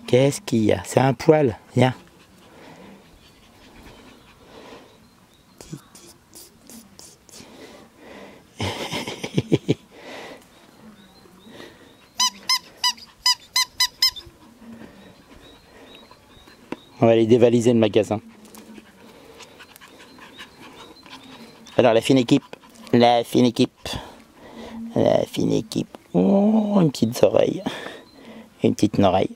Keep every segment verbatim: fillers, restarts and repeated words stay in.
Qu'est-ce qu'il y a? C'est un poil, viens. On va aller dévaliser le magasin. Alors la fine équipe, la fine équipe, la fine équipe. Oh, une petite oreille, une petite oreille.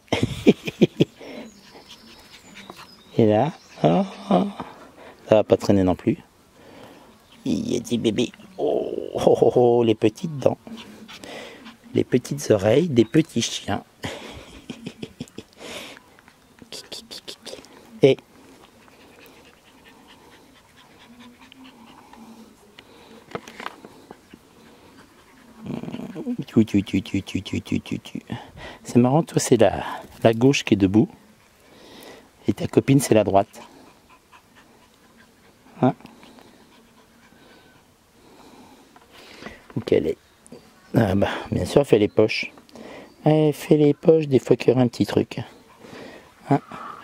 Et là, oh, oh. Ça va pas traîner non plus. Il y a des bébés. Oh, oh, oh, oh, les petites dents, les petites oreilles, des petits chiens. Et tu, tu, tu, tu, tu, tu, tu, tu, tu. C'est marrant, toi c'est la, la gauche qui est debout et ta copine c'est la droite. Hein? Où qu'elle est? Ah bah bien sûr elle fait les poches. Elle fait les poches des fois qu'il y aura un petit truc. Hein?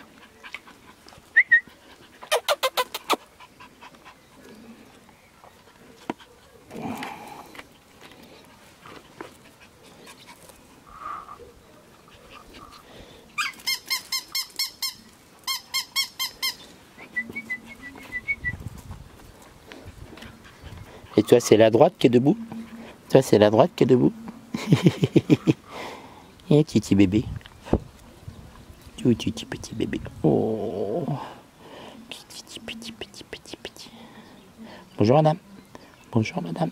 Et toi, c'est la droite qui est debout? Toi, c'est la droite qui est debout? Et petit bébé. Tout petit petit bébé. Oh, petit petit petit petit petit. Bonjour madame. Bonjour madame.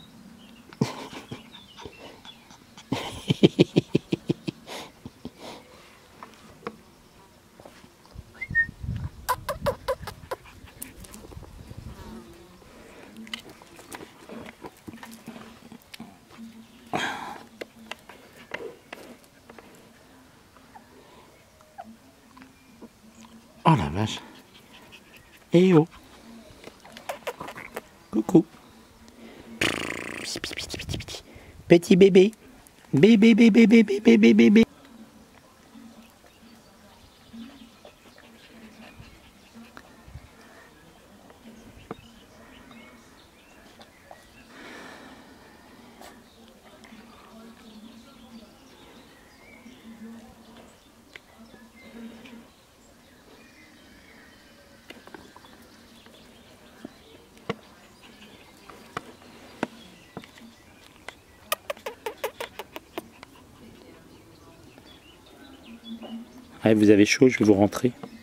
Oh la vache. Eh oh. Coucou. Petit bébé. Bébé, bébé, bébé, bébé, bébé. Allez, vous avez chaud, je vais vous rentrer.